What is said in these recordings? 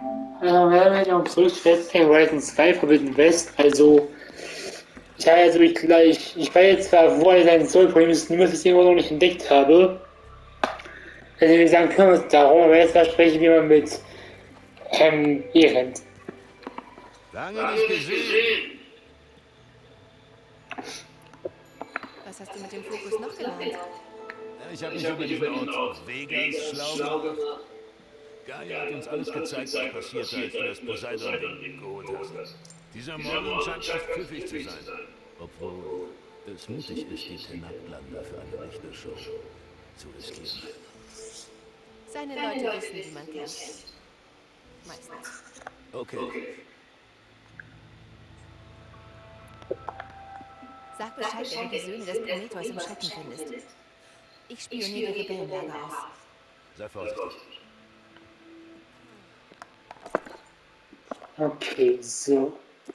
Wir haben noch zurück zu Let's Play Horizon 2 Forbidden West. Also, ich weiß jetzt zwar, wo er sein soll, Problem ist nur, dass ich es irgendwo noch nicht entdeckt habe. Also, wir sagen, kümmern wir uns darum, aber jetzt spreche ich wie man mit Ehrendt. Lange nicht gesehen. Was hast du mit dem Fokus noch gelernt? Ich habe mich über diesen Ort Vegas schlau gemacht. Gaia hat uns alles gezeigt, was passiert, als du das Poseidon-Ding geholt hast. Dieser Morgen scheint echt pfiffig zu sein. Obwohl es mutig ist, die Tenab-Lander für eine rechte Show zu riskieren. Seine Leute wissen, wie man kämpft. Meistens. Okay. Sag Bescheid, wenn du die Söhne des Prometheus im Schrecken findest. Ich spioniere die Rebellenlager aus. Sei vorsichtig. Okay, so.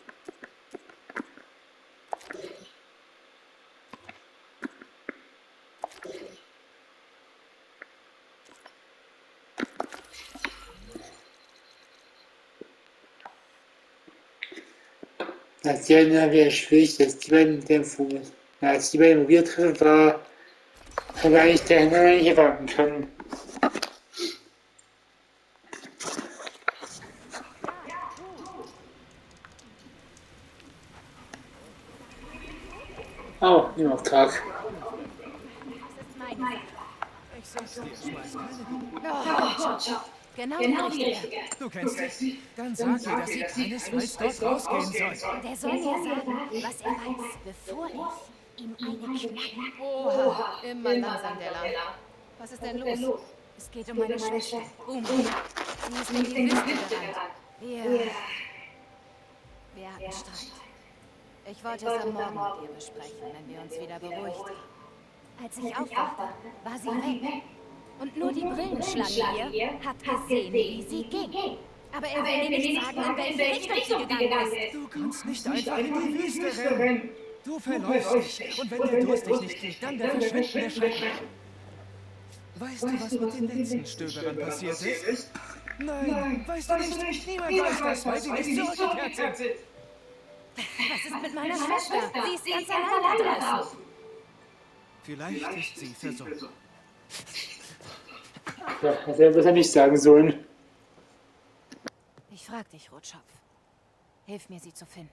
Als die beiden wieder schwierig, dass die beiden Dämpfung ist. Als die beiden mobil treffen, haben wir eigentlich der Händler nicht erwarten können. Oh, im Auftrag. Ich sag's dir, schmeiß keine. Oh, genau die Richtige. Du kennst sie? Dann sag ihr, dass sie keinesfalls dort rausgehen soll. Der soll mir sagen, was er weiß, bevor ich ihm eine knall. Oha, immer langsam, Della. Was ist denn los? Es geht um meine Schwester. Sie ist in die Wüste gerannt. Wir hatten Streit. Ich wollte es am Morgen mit ihr besprechen, wenn wir uns wieder beruhigt haben. Als ich aufwachte, war sie weg. Und nur die Brillenschlange hier hat gesehen, wie sie ging. Aber er will mir nicht sagen, in welche Richtung sie gegangen ist. Du kannst nicht einfach in die Wüste rennen. Du verläufst dich. Und wenn der Durst dich nicht kriegt, dann der verschwindende Schrecken. Weißt du, was mit den letzten Stöberern passiert ist? Nein, weißt du nicht. Niemand weiß das, weil sie nicht zurückgekehrt sind. Was ist mit meiner Schwester? Sie ist ganz allein da draußen. Vielleicht ist sie versorgt. Ja, hätte er besser nicht sagen sollen. Ich frag dich, Rotschopf. Hilf mir, sie zu finden.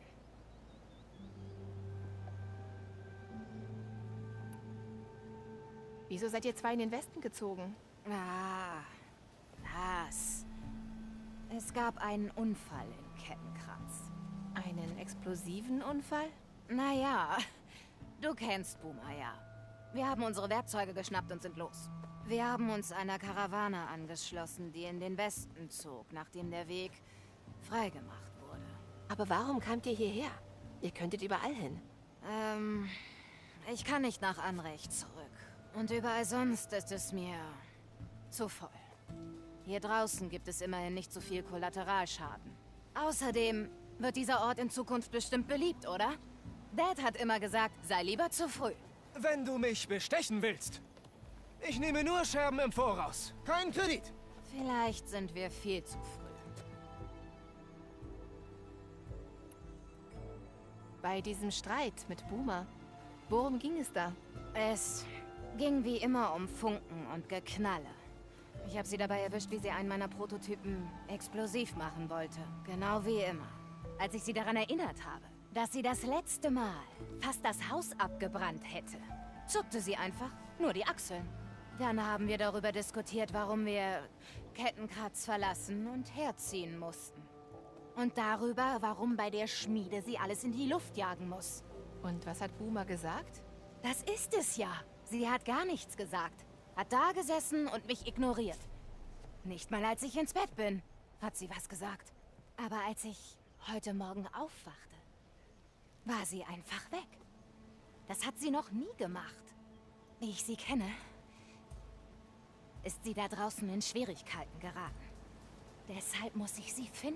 Wieso seid ihr zwei in den Westen gezogen? Das. Es gab einen Unfall in Kettenkranz. Einen explosiven Unfall? Naja, du kennst Boomer, ja. Wir haben unsere Werkzeuge geschnappt und sind los. Wir haben uns einer Karawane angeschlossen, die in den Westen zog, nachdem der Weg freigemacht wurde. Aber warum kamt ihr hierher? Ihr könntet überall hin. Ich kann nicht nach Anrecht zurück. Und überall sonst ist es mir zu voll. Hier draußen gibt es immerhin nicht so viel Kollateralschaden. Außerdem wird dieser Ort in Zukunft bestimmt beliebt, oder? Dad hat immer gesagt, sei lieber zu früh. Wenn du mich bestechen willst. Ich nehme nur Scherben im Voraus. Kein Kredit. Vielleicht sind wir viel zu früh. Bei diesem Streit mit Boomer, worum ging es da? Es ging wie immer um Funken und Geknalle. Ich habe sie dabei erwischt, wie sie einen meiner Prototypen explosiv machen wollte. Genau wie immer. Als ich sie daran erinnert habe, dass sie das letzte Mal fast das Haus abgebrannt hätte, zuckte sie einfach nur die Achseln. Dann haben wir darüber diskutiert, warum wir Kettenkratz verlassen und herziehen mussten. Und darüber, warum bei der Schmiede sie alles in die Luft jagen muss. Und was hat Boomer gesagt? Das ist es ja. Sie hat gar nichts gesagt. Hat da gesessen und mich ignoriert. Nicht mal als ich ins Bett bin, hat sie was gesagt. Aber als ich heute Morgen aufwachte, war sie einfach weg. Das hat sie noch nie gemacht. Wie ich sie kenne, ist sie da draußen in Schwierigkeiten geraten. Deshalb muss ich sie finden.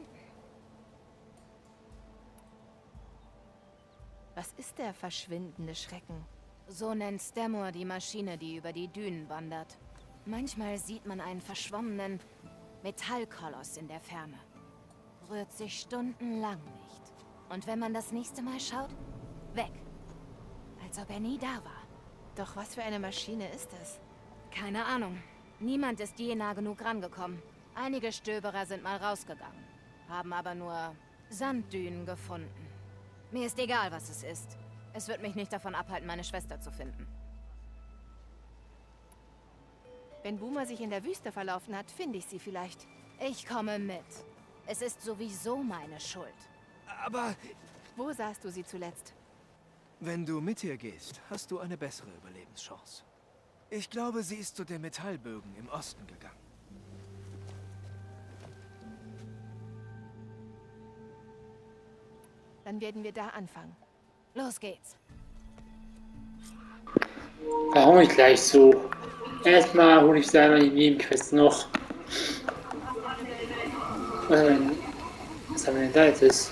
Was ist der verschwindende Schrecken? So nennt Stemor die Maschine, die über die Dünen wandert. Manchmal sieht man einen verschwommenen Metallkoloss in der Ferne. rührt sich stundenlang nicht. Und wenn man das nächste Mal schaut, weg. Als ob er nie da war. Doch was für eine Maschine ist das? Keine Ahnung. Niemand ist je nah genug rangekommen. Einige Stöberer sind mal rausgegangen, haben aber nur Sanddünen gefunden. Mir ist egal, was es ist. Es wird mich nicht davon abhalten, meine Schwester zu finden. Wenn Boomer sich in der Wüste verlaufen hat, finde ich sie vielleicht. Ich komme mit. Es ist sowieso meine Schuld. Aber Wo sahst du sie zuletzt? wenn du mit ihr gehst, hast du eine bessere Überlebenschance. Ich glaube, sie ist zu den Metallbögen im Osten gegangen. Dann werden wir da anfangen. Los geht's. Warum nicht gleich so? Erstmal hole ich seine Nebenquest noch. Was haben wir denn da jetzt?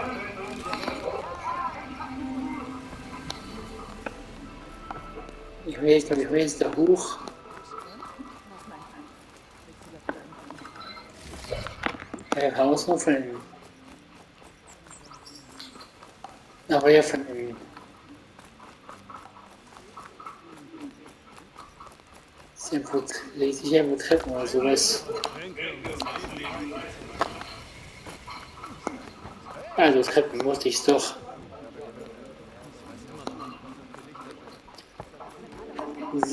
Ich will jetzt da hoch. Haus noch von innen. Aber ja, von innen. Legt sich irgendwo Treppen oder sowas. Also Treppen musste ich doch. So.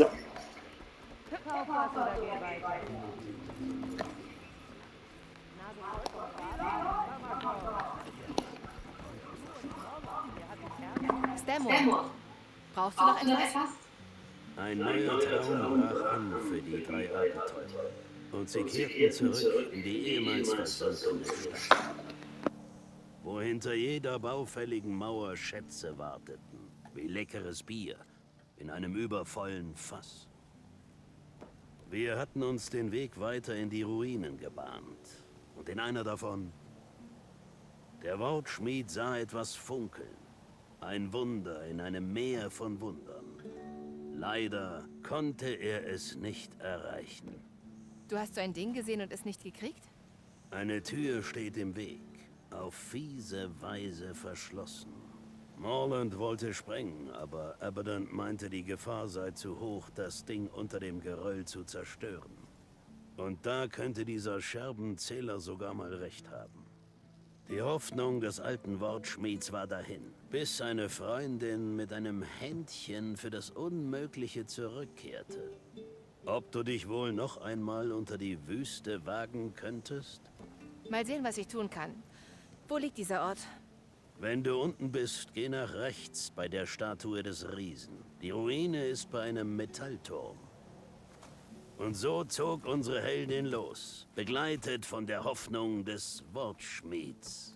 Stanmore, brauchst du noch etwas? Ein neuer Traum brach an für die drei Abenteurer. Und sie kehrten zurück in die ehemals versunkene Stadt, wo hinter jeder baufälligen Mauer Schätze warteten, wie leckeres Bier in einem übervollen Fass. Wir hatten uns den Weg weiter in die Ruinen gebahnt. Und in einer davon, der Wortschmied sah etwas funkeln. Ein Wunder in einem Meer von Wundern. Leider konnte er es nicht erreichen. Du hast so ein Ding gesehen und es nicht gekriegt? Eine Tür steht im Weg, auf fiese Weise verschlossen. Morland wollte sprengen, aber Abaddon meinte, die Gefahr sei zu hoch, das Ding unter dem Geröll zu zerstören. Und da könnte dieser Scherbenzähler sogar mal recht haben. Die Hoffnung des alten Wortschmieds war dahin, bis seine Freundin mit einem Händchen für das Unmögliche zurückkehrte. Ob du dich wohl noch einmal unter die Wüste wagen könntest? Mal sehen, was ich tun kann. Wo liegt dieser Ort? Wenn du unten bist, geh nach rechts bei der Statue des Riesen. Die Ruine ist bei einem Metallturm. Und so zog unsere Heldin los, begleitet von der Hoffnung des Wortschmieds.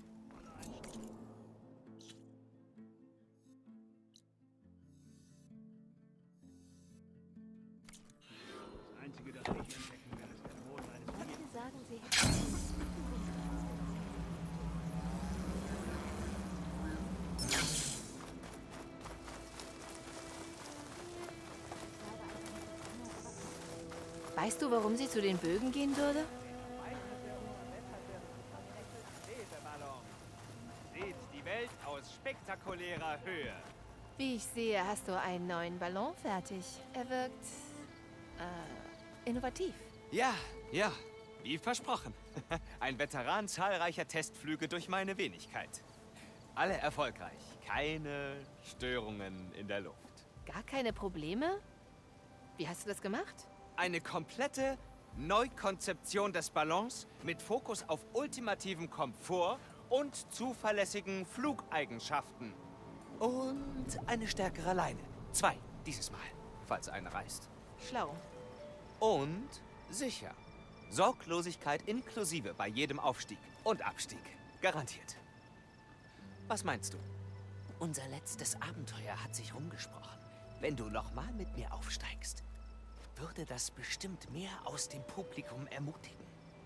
Weißt du, warum sie zu den Bögen gehen würde? Seht die Welt aus spektakulärer Höhe. Wie ich sehe, hast du einen neuen Ballon fertig. Er wirkt... innovativ. Ja, wie versprochen. Ein Veteran zahlreicher Testflüge durch meine Wenigkeit. Alle erfolgreich. Keine Störungen in der Luft. Gar keine Probleme? Wie hast du das gemacht? Eine komplette Neukonzeption des Ballons mit Fokus auf ultimativen Komfort und zuverlässigen Flugeigenschaften. Und eine stärkere Leine. 2 dieses Mal, falls eine reißt. Schlau. Und sicher. Sorglosigkeit inklusive bei jedem Aufstieg und Abstieg. Garantiert. Was meinst du? Unser letztes Abenteuer hat sich rumgesprochen. Wenn du nochmal mit mir aufsteigst, würde das bestimmt mehr aus dem Publikum ermutigen.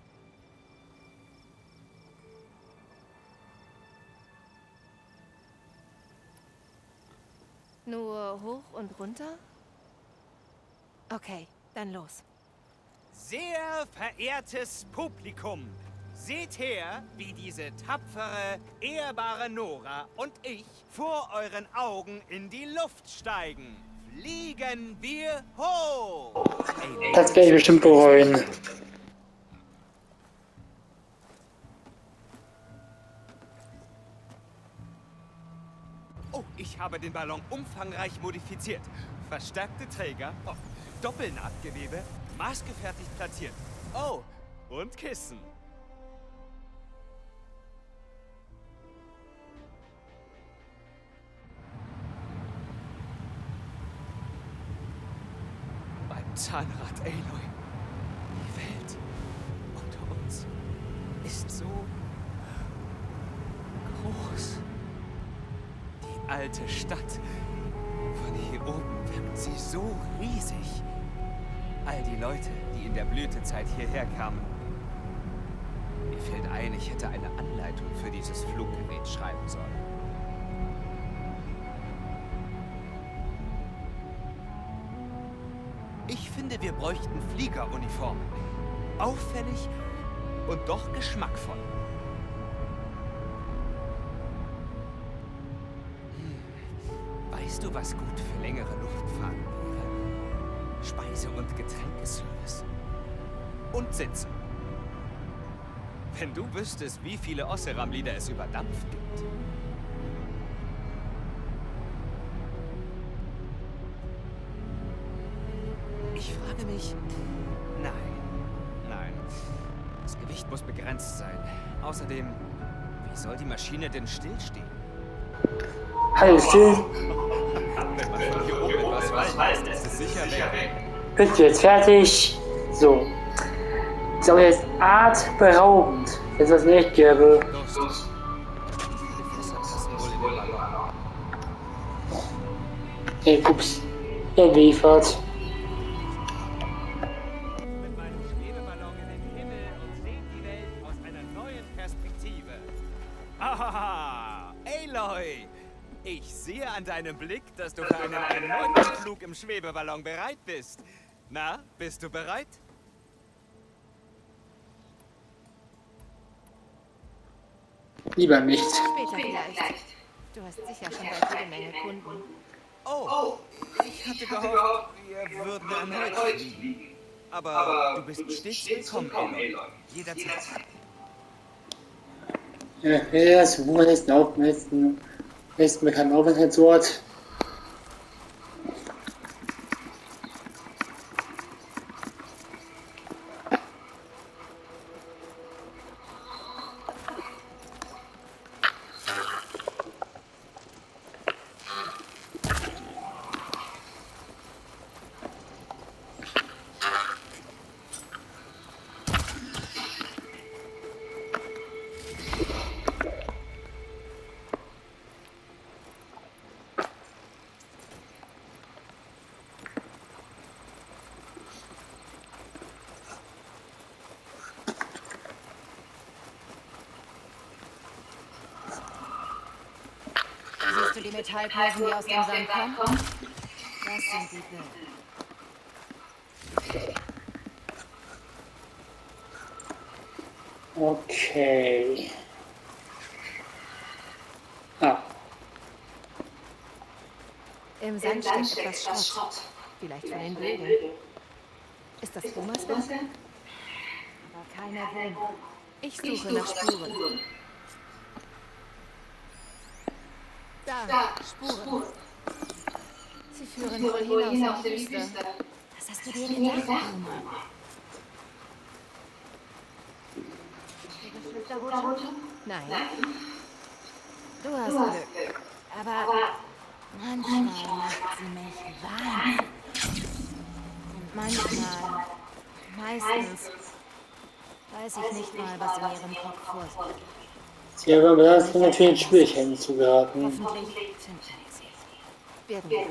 Nur hoch und runter? Okay, dann los. Sehr verehrtes Publikum, Seht her, wie diese tapfere, ehrbare Nora und ich vor euren Augen in die Luft steigen. Fliegen wir hoch! Das werde ich bestimmt bereuen. Oh, ich habe den Ballon umfangreich modifiziert. Verstärkte Träger, Doppelnahtgewebe, maßgefertigt platziert. Oh, und Kissen. Beim Zahnrad Aloy. Die Welt unter uns ist so groß. Die alte Stadt. Von hier oben wirkt sie so riesig. All die Leute, die in der Blütezeit hierher kamen. Mir fällt ein, ich hätte eine Anleitung für dieses Fluggerät schreiben sollen. Ich finde, wir bräuchten Fliegeruniformen. Auffällig und doch geschmackvoll. Weißt du, was gut für längere Luftfahrten wäre? Speise- und Getränkeservice. Und Sitzen. Wenn du wüsstest, wie viele Oseram-Lieder es über Dampf gibt. Ich frage mich... Nein. Das Gewicht muss begrenzt sein. Außerdem, wie soll die Maschine denn stillstehen? Hallo, still. Wenn man von hier oben etwas weiß, ist es sicher weg. Bist du jetzt fertig? So. Ist aber jetzt atemberaubend, wenn es das nicht gäbe. Los. Die Fässer passen wohl in den Ballon. Ey, ups. Erliefert. Mit meinem Schwebeballon in den Himmel und seht die Welt aus einer neuen Perspektive. Ahaha! Aloy! Ich sehe an deinem Blick, dass du für einen erneuten Flug im Schwebeballon bereit bist. Na, bist du bereit? Lieber nicht. Später vielleicht. Du hast sicher schon bald jede Menge Kunden. Oh, ich hatte gehofft, wir würden erneut fliegen. Aber du bist stets willkommen, Aloy. Jederzeit. Ja, das nächsten bekannten Aufenthaltsort. Siehst du die Metallplatten, die aus dem Sand kommen? Das sind die Bilder. Okay. Ah. Im Sand steckt etwas Schrott. Vielleicht von den Bildern. Ist das Thomas Wasser? Aber keine Wohnung. Ich suche nach Spuren. Da, Spuren. Sie führen wohl hinaus in die Wüste. Was hast du dir gedacht, Thomas? Nein. Du hast Glück. Aber manchmal macht sie mich wahnsinnig. Und manchmal, meistens, weiß ich nicht mal, was in ihrem Kopf vor sich. Ja, aber das ist natürlich in Schwierigkeiten zu geraten. Hoffentlich finden wir sie. Werden wir.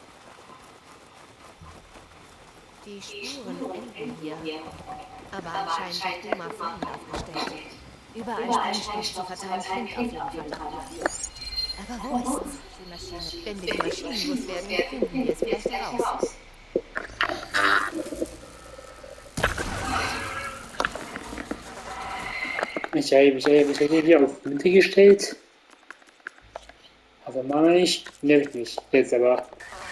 Die Spuren enden hier. Aber anscheinend hat Duma Fallen aufgestellt. Überall Sprengstoff zu verteilen klingt auf jeden Fall drauf. Aber wo ist die Maschine? Wenn wir die Maschinen loswerden, finden wir es vielleicht heraus. Ich habe mich wieder auf Mitte gestellt. Aber mache ich. Nehme ich nicht. Jetzt aber.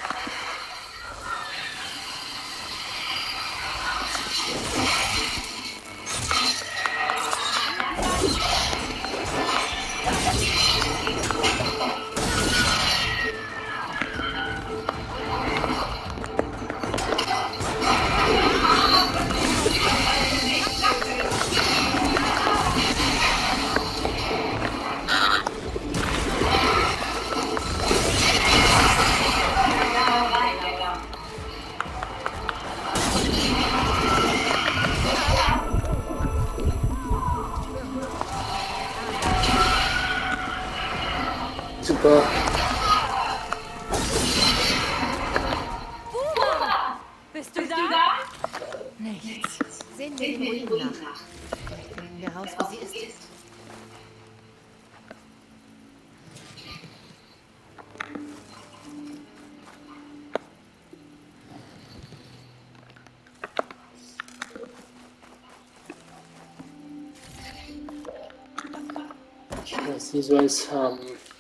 Super. Bist du da? Nichts. Sehen wir den Ruinen nach. Vielleicht finden wir raus, wo sie ist. Was sie so alles haben.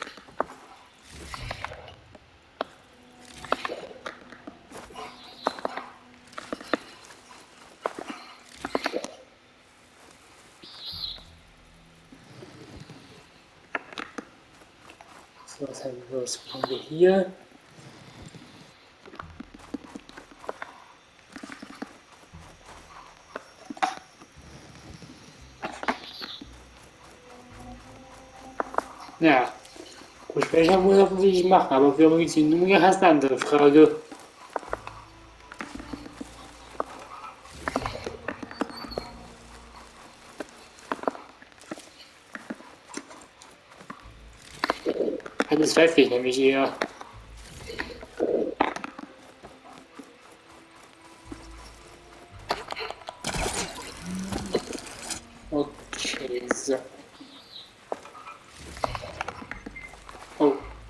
So, was machen wir hier? Ja, gut, welcher muss das natürlich machen, aber für uns die Nummer ist eine andere Frage. Das zweifle ich nämlich eher. Okay, so. Oh.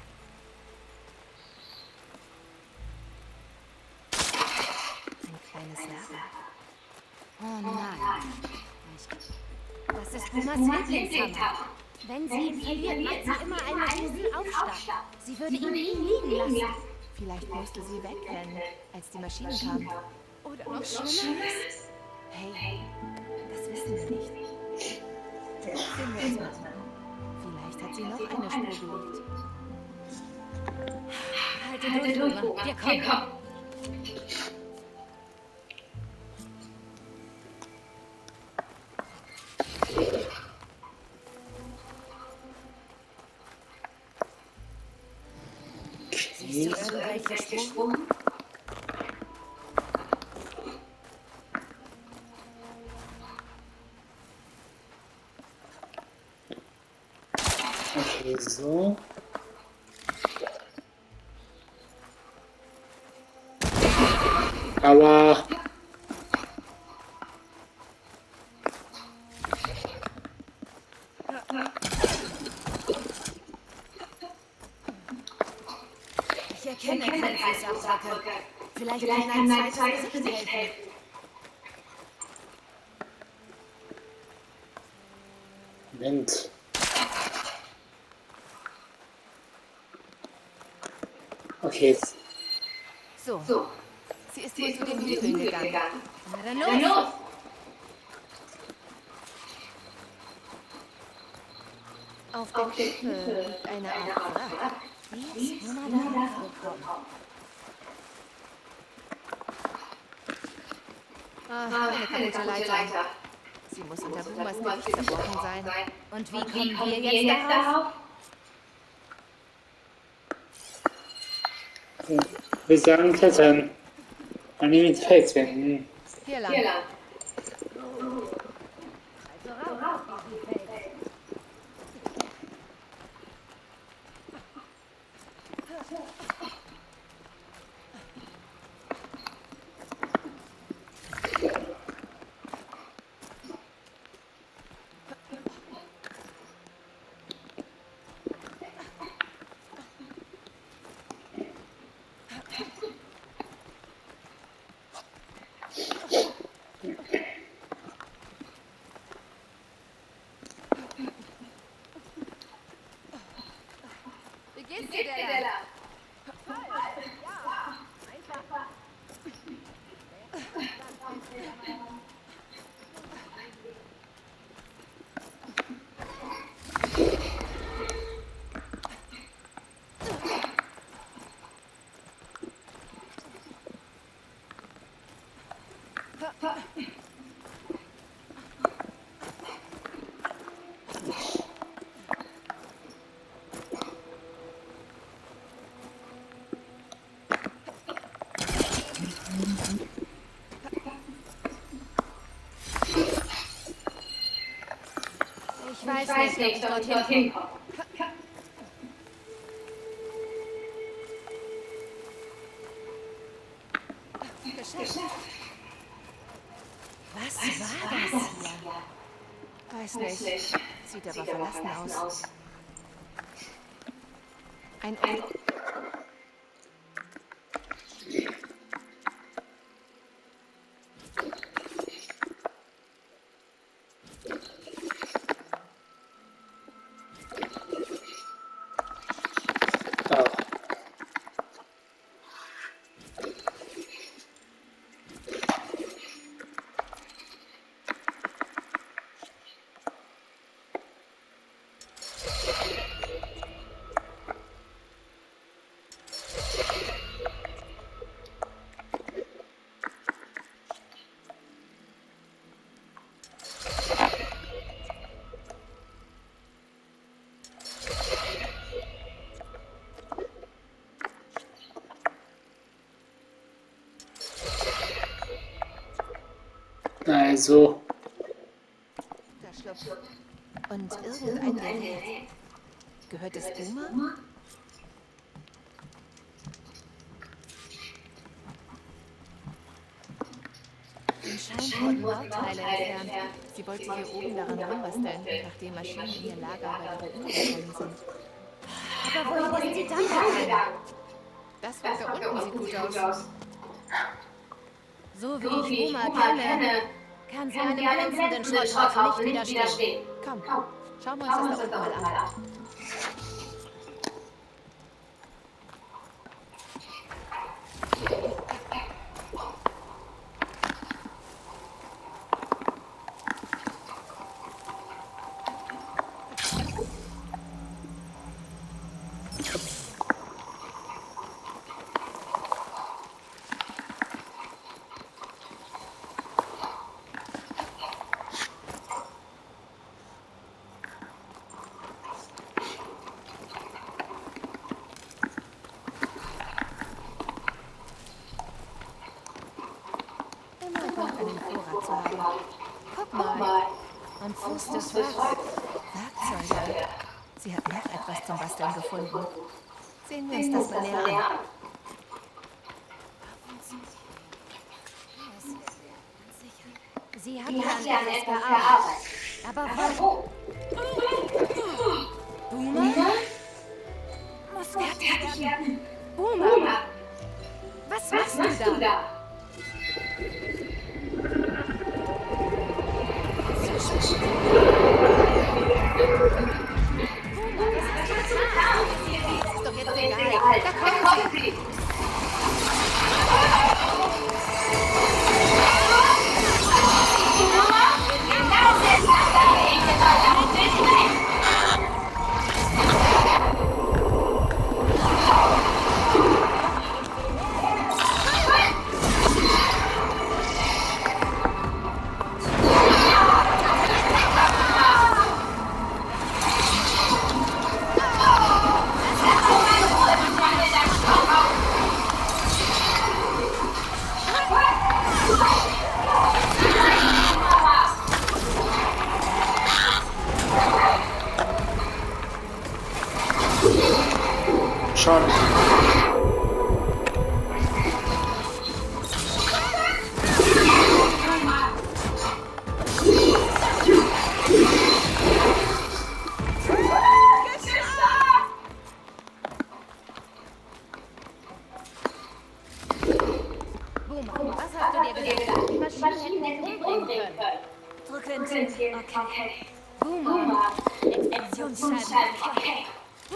Ein kleines Lager. Oh nein. Das ist Pumas Lieblingshammer. Wenn sie ihn verliert, macht sie immer einen riesen Aufstand. Sie würde ihn nie liegen lassen. Vielleicht musste sie wegrennen, als die Maschinen kamen. Oder noch Schlimmeres. Hey, das wissen wir nicht. Sehen wir es mal. Vielleicht hat sie noch eine Spur gelegt. Halte durch, Luna. Wir kommen. Siehst du irgendwelche Spuren? Okay, so. Aber Ich erkenne keine Fußabdrücke. Vielleicht kann ein zweites Gesicht helfen. Moment. Okay. So. Sie ist wohl zu den Hügeln gegangen. Na dann los! Auf der Klippe liegt eine Art Wrack. Wie ist Puma darauf gekommen? Eine kaputte Leiter. Sie muss unter Pumas Gewicht zerbrochen sein. Und wie kommen wir jetzt darauf? Wir sagen klettern. An den Fels wenden. Hier lang. Wie geht's dir, Della? Ich weiß nicht, ob ich dorthin komme. Was war das hier? Weiß nicht. Sieht aber verlassen aus. Ein Ort. Also. Und irgendein Gerät. Gehört es Boomer? Anscheinend wurden Bauteile entfernt. Sie wollte hier oben daran rumbasteln, nachdem Maschinen in ihr Lager bei der Ruine gekommen sind. Aber wohin ist sie dann gegangen? Das weiter unten sieht gut aus. So wie ich Boomer kenne, kann sie einem glänzenden Schrotthaufen nicht widerstehen. Komm, schauen wir uns das da unten mal an. Am Fuß des Werkzeugs. Werkzeuge. Sie hat noch etwas zum Basteln gefunden. Sehen wir uns das mal näher an. Sie hat an etwas gearbeitet. Aber wo? Boomer? Muss fertig werden. Boomer! Was machst du da? Ist doch jetzt egal. Da kommen sie. Schon. Boomer, was hast du dir gedacht? Die Maschinen hätten dich umbringen können. Drück Enter. Okay. Boomer, Bremsscheiben. Okay.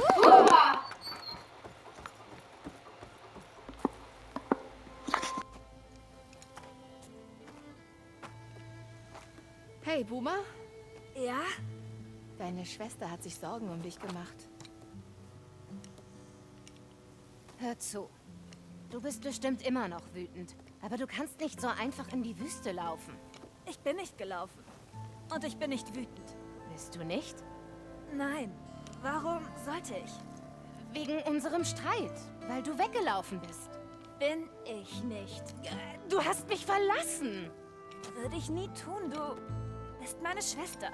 Hey, Boomer? Ja? Deine Schwester hat sich Sorgen um dich gemacht. Hör zu. Du bist bestimmt immer noch wütend. Aber du kannst nicht so einfach in die Wüste laufen. Ich bin nicht gelaufen. Und ich bin nicht wütend. Bist du nicht? Nein. Warum sollte ich? Wegen unserem Streit. Weil du weggelaufen bist. Bin ich nicht. Du hast mich verlassen. Würde ich nie tun. Du bist meine Schwester.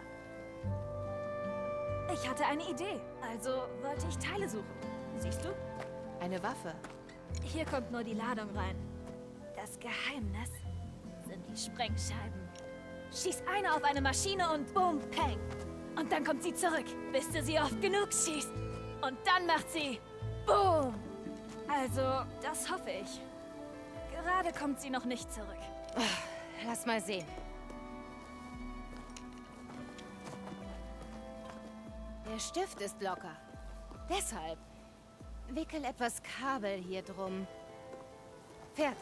Ich hatte eine Idee. Also wollte ich Teile suchen. Siehst du? Eine Waffe. Hier kommt nur die Ladung rein. Das Geheimnis sind die Sprengscheiben. Schieß eine auf eine Maschine und boom, peng. Und dann kommt sie zurück, bis du sie oft genug schießt. Und dann macht sie boom. Also, das hoffe ich. Gerade kommt sie noch nicht zurück. Lass mal sehen. Der Stift ist locker. Deshalb wickel etwas Kabel hier drum. Fertig.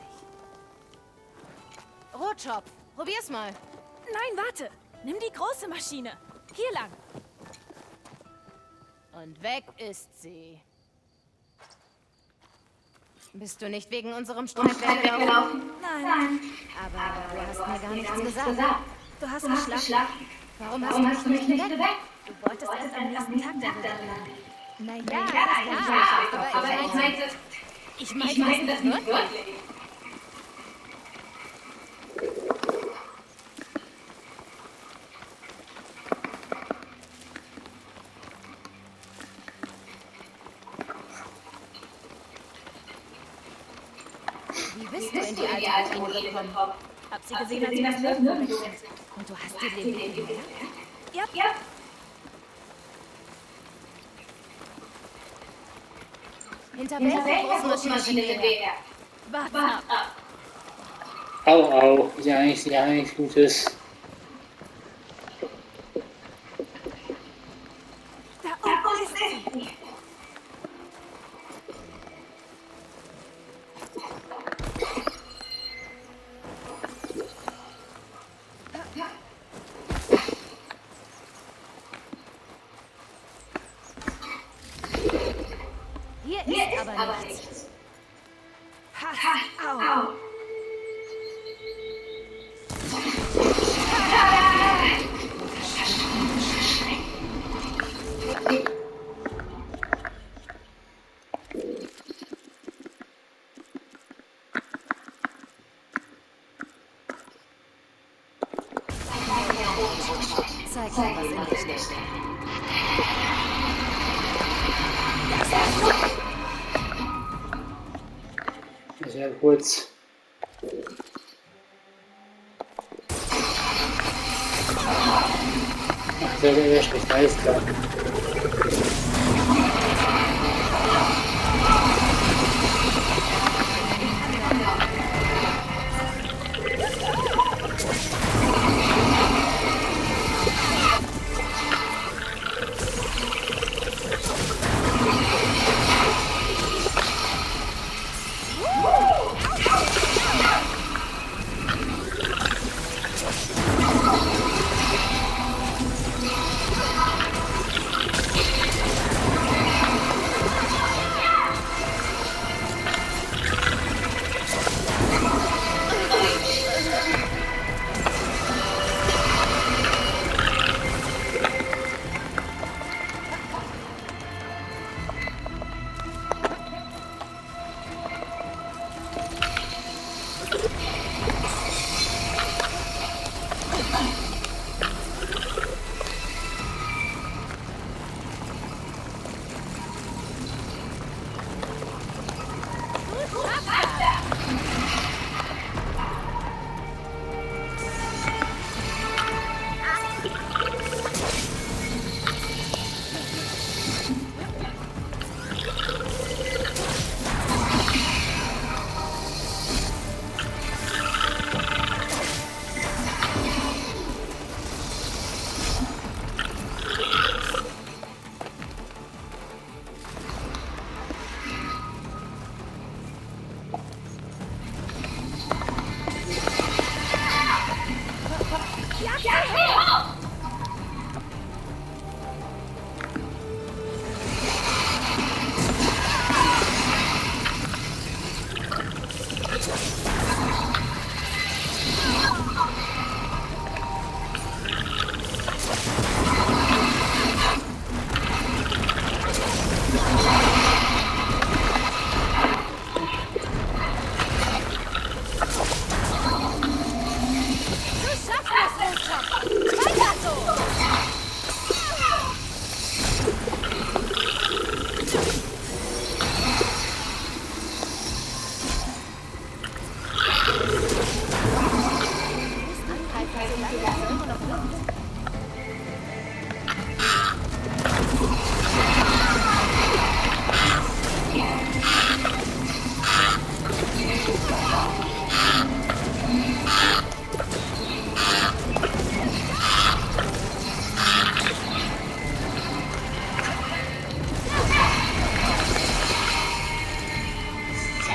Rotschopf, probier's mal. Nein, warte. Nimm die große Maschine. Hier lang. Und weg ist sie. Bist du nicht wegen unserem Streit weggelaufen? Nein. Aber du hast mir gar nichts gesagt. Du hast geschlafen. Warum hast du mich nicht weg? Du wolltest erst am nächsten Tag darüber reden. Naja, aber ich meinte das nicht wirklich. Wie bist du in die alte Ruine gekommen? Hab sie gesehen, als sie das Löwen verwechselt. Und du hast dir den Weg gemerkt? Ja. Hinter welcher großen Maschine sind wir? Warte ab. Au, ja nichts Gutes. Da oben ist sie. Hier ist aber nichts. Au. Zeig mir, was in dir steckt. Sehr kurz. Ach, sehr schlecht, alles klar.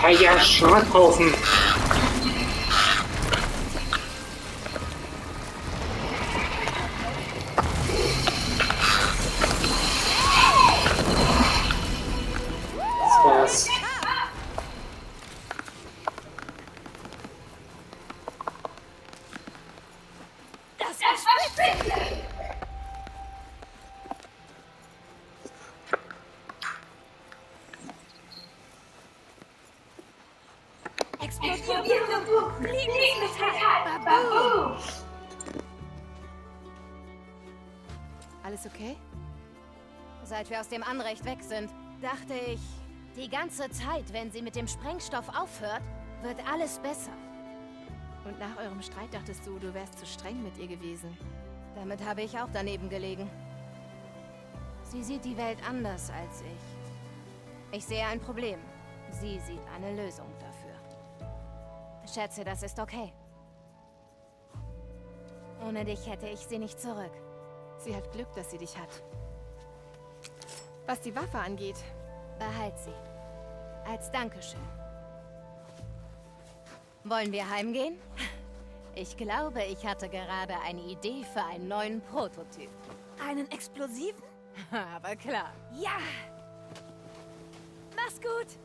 Freier Schrotthaufen. Das war's. Das war spitze! Explodierende fliegendes Metall! Babu! Alles okay? Seit wir aus dem Anrecht weg sind, dachte ich, die ganze Zeit, wenn sie mit dem Sprengstoff aufhört, wird alles besser. Und nach eurem Streit dachtest du, du wärst zu streng mit ihr gewesen. Damit habe ich auch daneben gelegen. Sie sieht die Welt anders als ich. Ich sehe ein Problem. Sie sieht eine Lösung dafür. Schätze, das ist okay. Ohne dich hätte ich sie nicht zurück. Sie hat Glück, dass sie dich hat. Was die Waffe angeht, Behalt sie. Als Dankeschön. Wollen wir heimgehen? Ich glaube, ich hatte gerade eine Idee für einen neuen Prototyp. Einen explosiven? Aber klar. Ja! Mach's gut!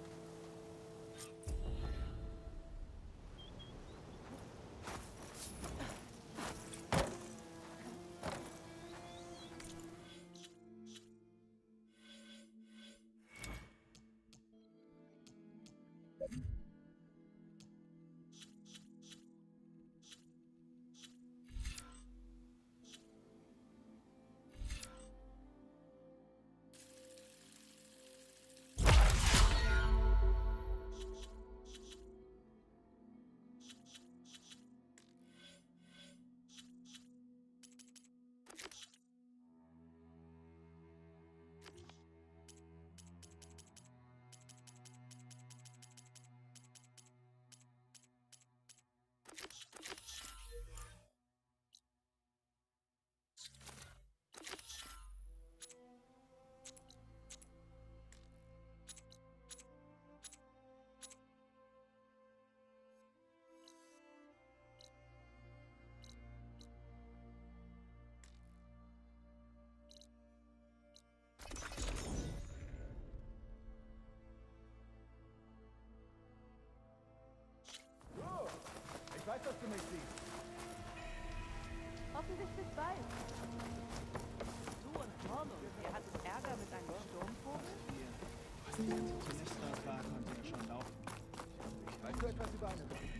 Ich weiß, dass du mich siehst. hoffentlich bis bald. Du und Hornung, ihr hattet Ärger mit einem Sturmvogel? Was die ganze Semester war, konnte er schon laufen. Weißt du etwas über eine Sache?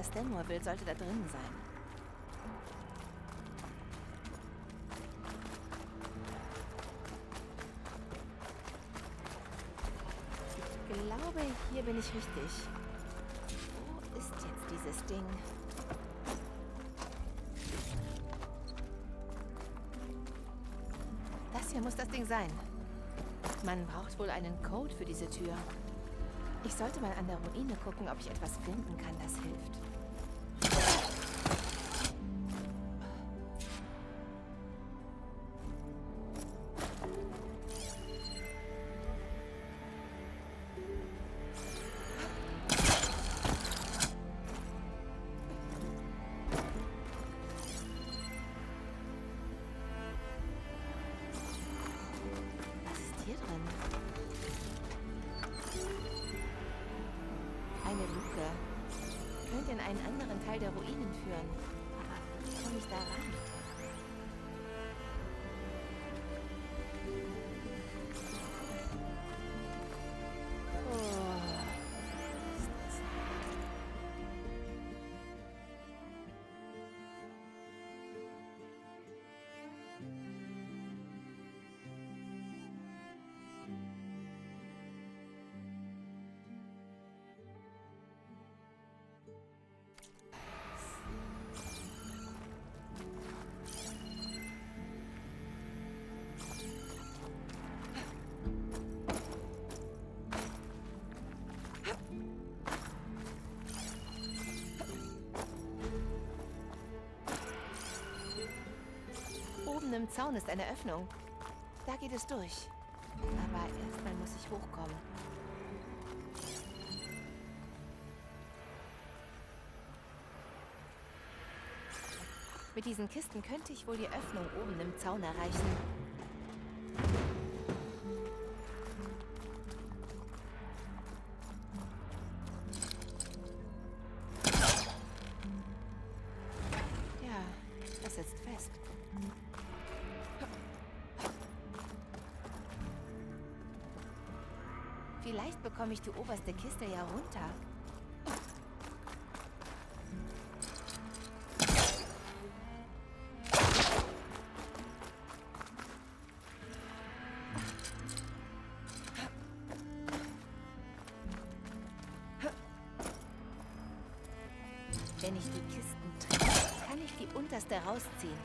was Stanmore will, sollte da drinnen sein. Ich glaube, hier bin ich richtig. Wo ist jetzt dieses Ding? Das hier muss das Ding sein. Man braucht wohl einen Code für diese Tür. Ich sollte mal an der Ruine gucken, ob ich etwas finden kann, das hilft. Was ist hier drin? Eine Luke. Könnte in einen anderen Teil der Ruinen führen. Aber wie komme ich da ran? Oh. Was ist das? Oben im Zaun ist eine Öffnung. Da geht es durch. Aber erstmal muss ich hochkommen. Mit diesen Kisten könnte ich wohl die Öffnung oben im Zaun erreichen. Ja, das sitzt fest. Vielleicht bekomme ich die oberste Kiste ja runter. Wenn ich die Kisten treffe, kann ich die unterste rausziehen.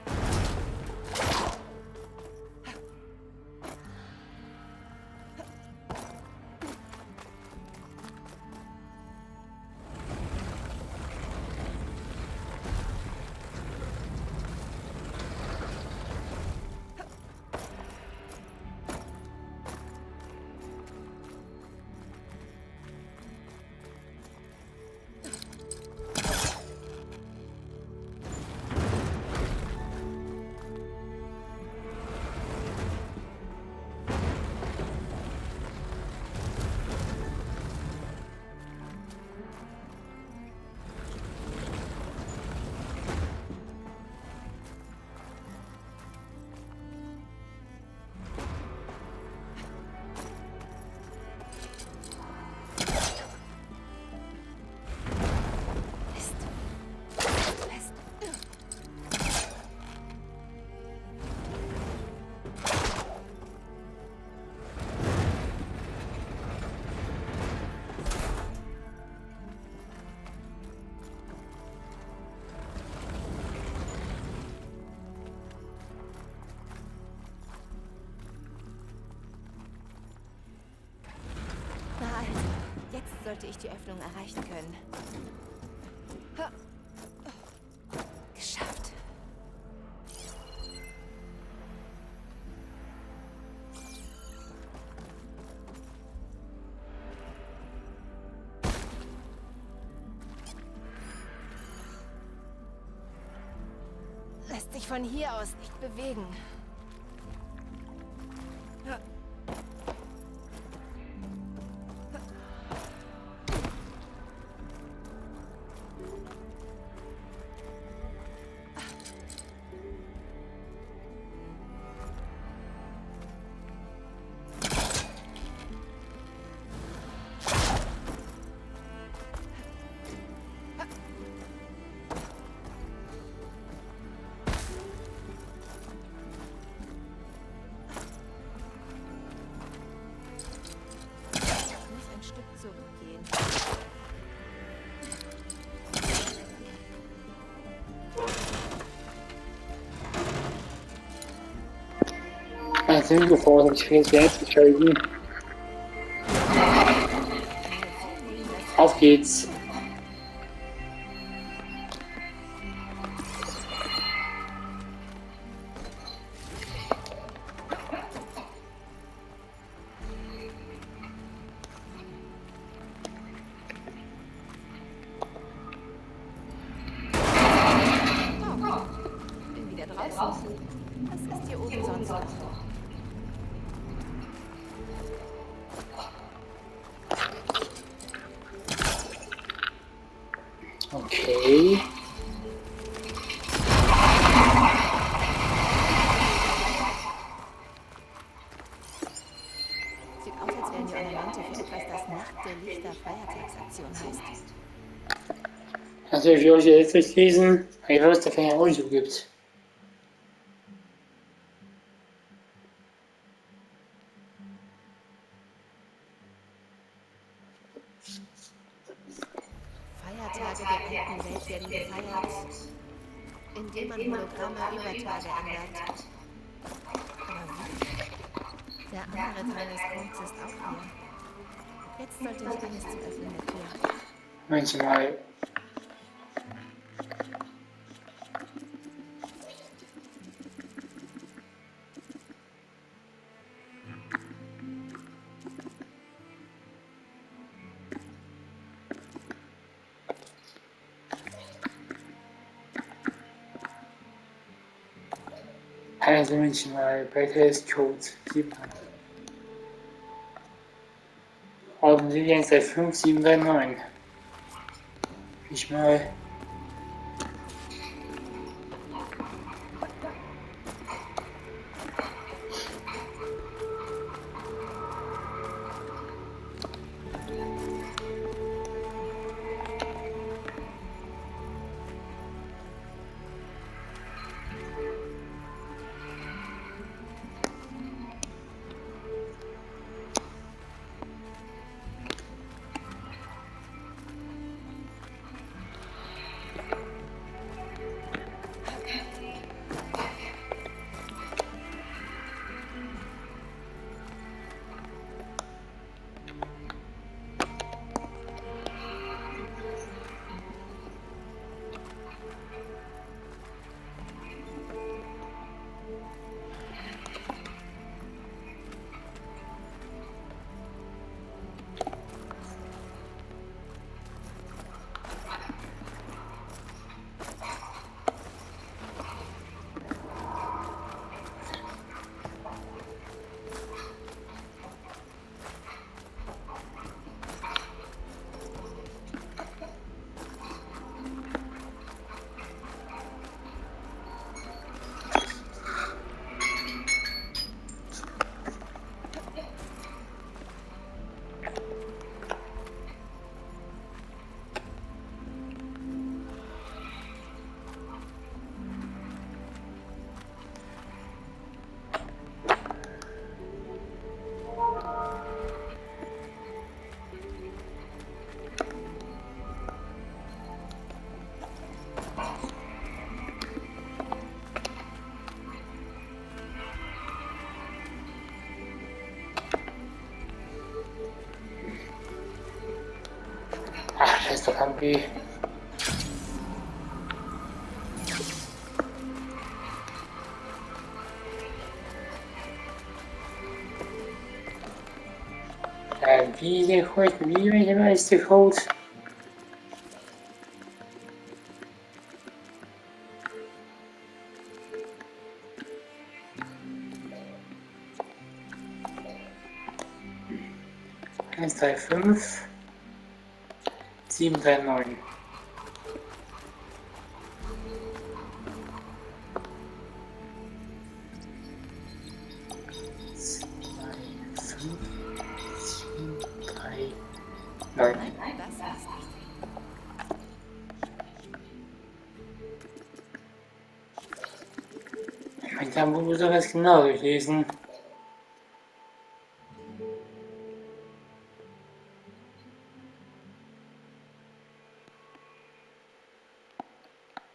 Jetzt sollte ich die Öffnung erreichen können. Ha. Geschafft. Lässt sich von hier aus nicht bewegen. Ha. Also hingefordert, ich will jetzt wieder einzuschalten. Auf geht's. Bin wieder draußen. Was ist hier oben sonst noch? Okay. Sieht aus, als wären die Ornamente für etwas, das Nacht der Lichter Feiertagsaktion heißt. Also ich will euch jetzt durchlesen, weil was der Fänger auch so gibt. Feiertage der alten Welt werden gefeiert, indem man Hologramme über Tage ändert. Aber wie? Der andere Teil des Codes ist auch hier. Jetzt sollte ich eines zu öffnen der Tür. Manchmal. Also manchmal bei Telescope 7. Haben Sie jetzt seit 5739. Ich mal. Ach, das ist doch irgendwie. Wie der Code, wie welcher ist der Code? Eins, drei, fünf, 739. Nein. Das war's nicht. Ich meine, da muss er das genau durchlesen.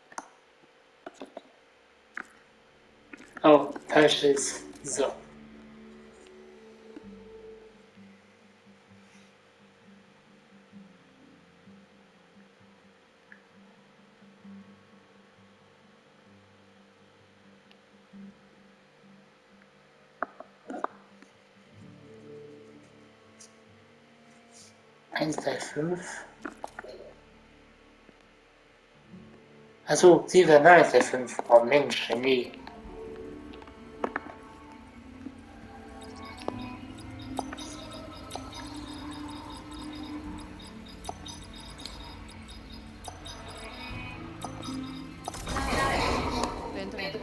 Oh, falsch ist. So. 135. Achso, 735. Oh Mensch, nee. Bin drin.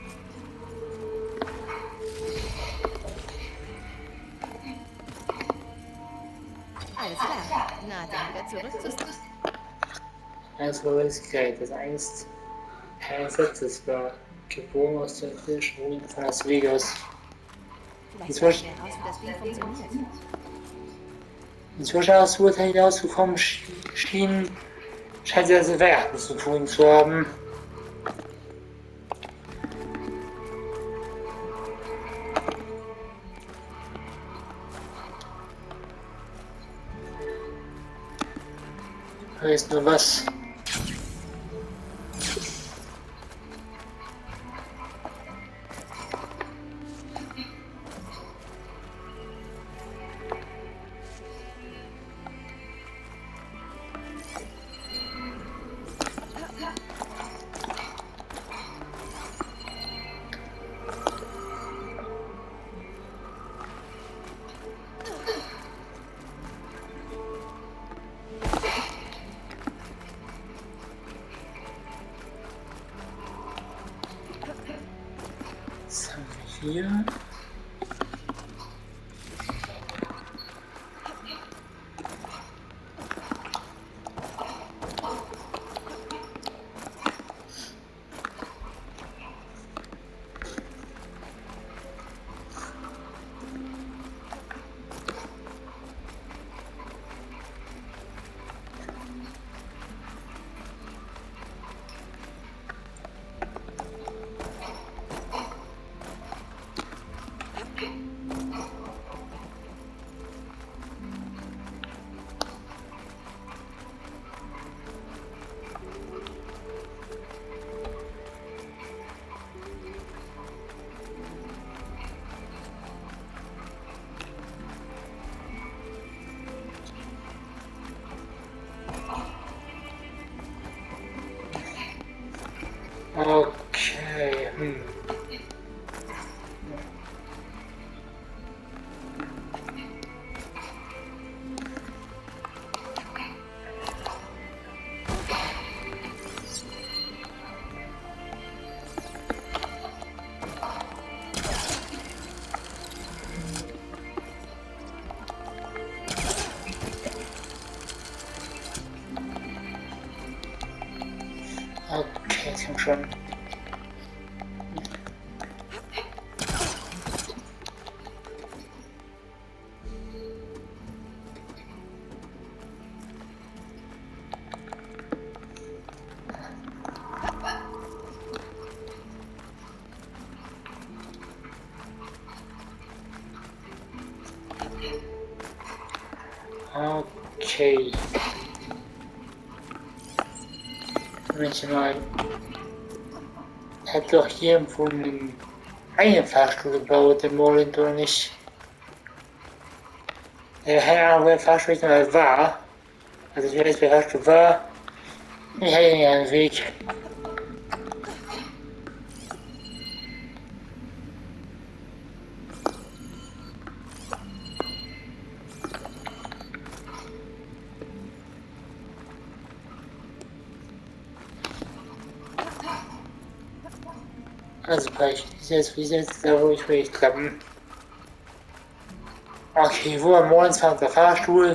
Alles klar. Na, dann wieder zurück zu Steve. Einzelwürdigkeit, das einst eingesetztes war, geboren aus der Fischruhe von Las Vegas. Vielleicht finden wir heraus, wie das Ding funktioniert. Inzwischen aus Urteil herausgekommen schien, scheint sie das Werken zu tun zu haben. Weißt du was? Was haben wir hier? Okay, Okay, ich komm schon. Okay. Manchmal hat doch hier irgendwo einen Fahrstuhl gebaut, der Morland oder nicht? Der Herr, wo der Fahrstuhl mal war, also ich weiß, wer der Fahrstuhl war, ich hatte ja einen Weg. Also gleich, wie jetzt, da wo ich will klappen. Okay, wo am Morgen fand der Fahrstuhl?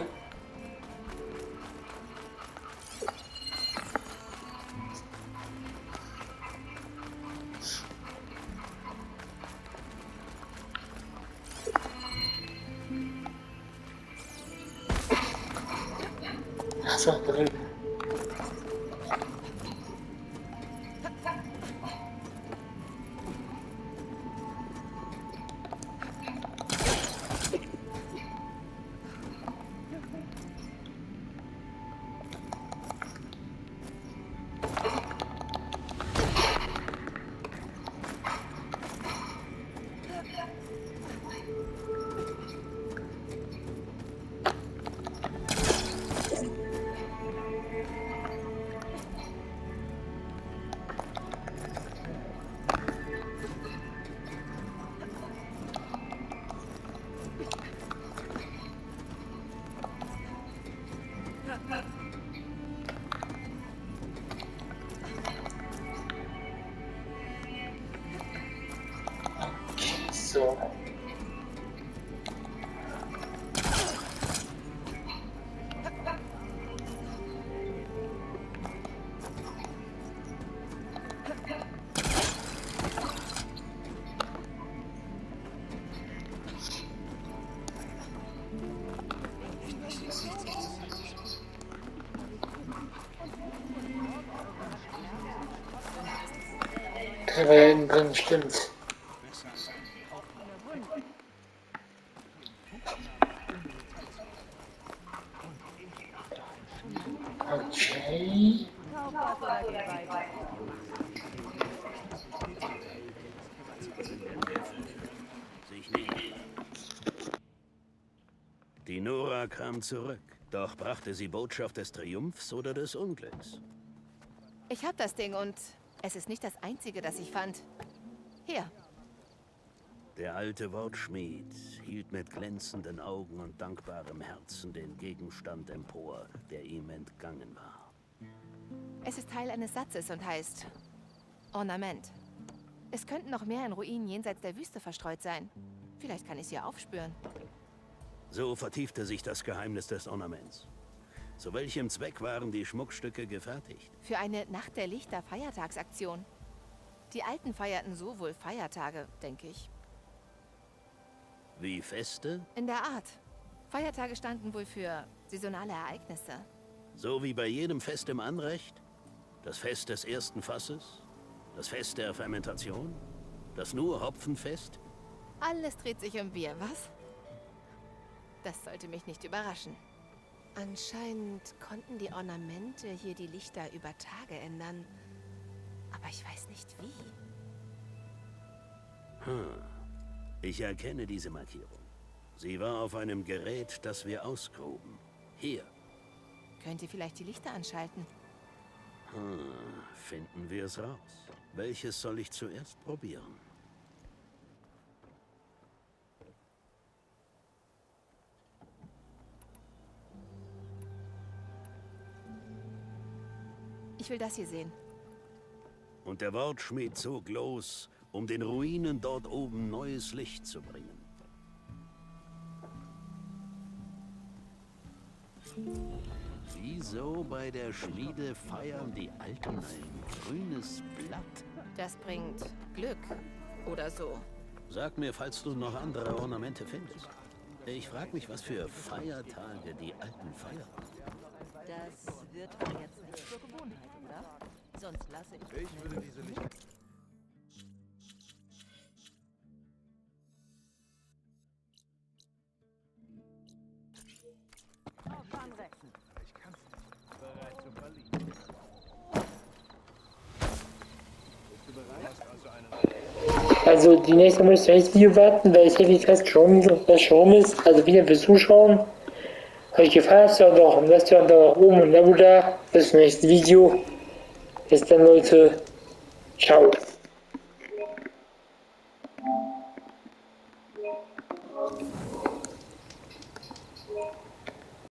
Achso, da drüben. So. Der war ja hinten drin, stimmt. Okay. Die Nora kam zurück, doch brachte sie Botschaft des Triumphs oder des Unglücks? Ich hab das Ding und es ist nicht das einzige, das ich fand. Hier. Der alte Wortschmied hielt mit glänzenden Augen und dankbarem Herzen den Gegenstand empor, der ihm entgangen war. Es ist Teil eines Satzes und heißt Ornament. Es könnten noch mehr in Ruinen jenseits der Wüste verstreut sein. Vielleicht kann ich sie aufspüren. So vertiefte sich das Geheimnis des Ornaments. Zu welchem Zweck waren die Schmuckstücke gefertigt? Für eine Nacht der Lichter Feiertagsaktion. Die Alten feierten so wohl Feiertage, denke ich. Wie Feste? In der Art. Feiertage standen wohl für saisonale Ereignisse. So wie bei jedem Fest im Anrecht? Das Fest des ersten Fasses? Das Fest der Fermentation? Das nur Hopfenfest? Alles dreht sich um Bier, was? Das sollte mich nicht überraschen. Anscheinend konnten die Ornamente hier die Lichter über Tage ändern. Aber ich weiß nicht wie. Ich erkenne diese Markierung. Sie war auf einem Gerät, das wir ausgruben. Hier. Könnt ihr vielleicht die Lichter anschalten? Finden wir es raus. Welches soll ich zuerst probieren? Ich will das hier sehen. Und der Wortschmied zog los, um den Ruinen dort oben neues Licht zu bringen. Wieso bei der Schmiede feiern die Alten ein grünes Blatt? Das bringt Glück oder so. Sag mir, falls du noch andere Ornamente findest. Ich frage mich, was für Feiertage die Alten feiern. Das wird doch jetzt nicht zur Gewohnheit, oder? Sonst lasse ich... Ich würde diese nicht... Ich kann's nicht. Bereit zum Verlieben. Bist du bereit? Also die nächste Mal müsst ihr nicht Video warten, weil ich häufig festgeschoben ist. Also wieder fürs Zuschauen. Euch gefallen hat, lasst ihr doch oben ein Abo da. Bis zum nächsten Video. Bis dann, Leute. Ciao.